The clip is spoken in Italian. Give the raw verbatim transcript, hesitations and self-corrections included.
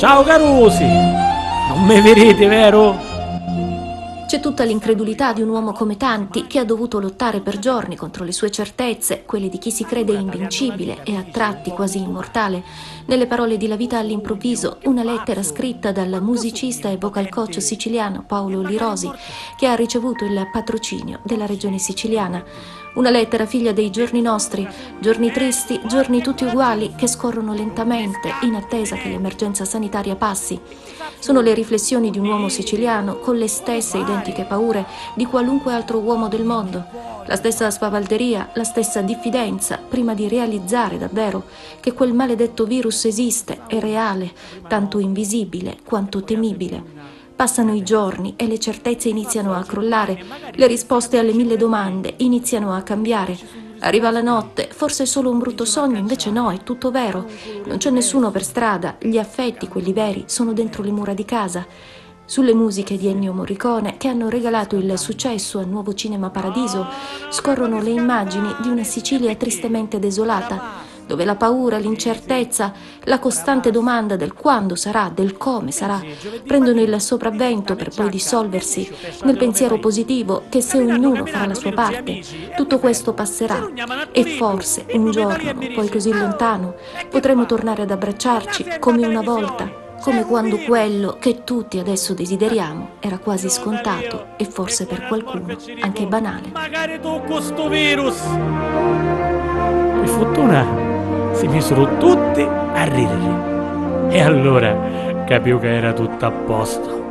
Ciao Carusi! Non mi vedete, vero? C'è tutta l'incredulità di un uomo come tanti che ha dovuto lottare per giorni contro le sue certezze, quelle di chi si crede invincibile e a tratti quasi immortale. Nelle parole di La vita all'improvviso, una lettera scritta dal musicista e vocal coach siciliano Paolo Lirosi, che ha ricevuto il patrocinio della regione siciliana. Una lettera figlia dei giorni nostri, giorni tristi, giorni tutti uguali che scorrono lentamente in attesa che l'emergenza sanitaria passi. Sono le riflessioni di un uomo siciliano con le stesse identiche paure di qualunque altro uomo del mondo, la stessa spavalderia, la stessa diffidenza prima di realizzare davvero che quel maledetto virus esiste, è reale, tanto invisibile quanto temibile. Passano i giorni e le certezze iniziano a crollare, le risposte alle mille domande iniziano a cambiare. Arriva la notte, forse è solo un brutto sogno, invece no, è tutto vero. Non c'è nessuno per strada, gli affetti, quelli veri, sono dentro le mura di casa. Sulle musiche di Ennio Morricone, che hanno regalato il successo al nuovo Cinema Paradiso, scorrono le immagini di una Sicilia tristemente desolata, dove la paura, l'incertezza, la costante domanda del quando sarà, del come sarà, prendono il sopravvento per poi dissolversi nel pensiero positivo che se ognuno farà la sua parte, tutto questo passerà e forse un giorno, non poi così lontano, potremo tornare ad abbracciarci come una volta, come quando quello che tutti adesso desideriamo era quasi scontato e forse per qualcuno anche banale. Magari tocco sto virus! Per fortuna si misero tutti a ridere. E allora capivo che era tutto a posto.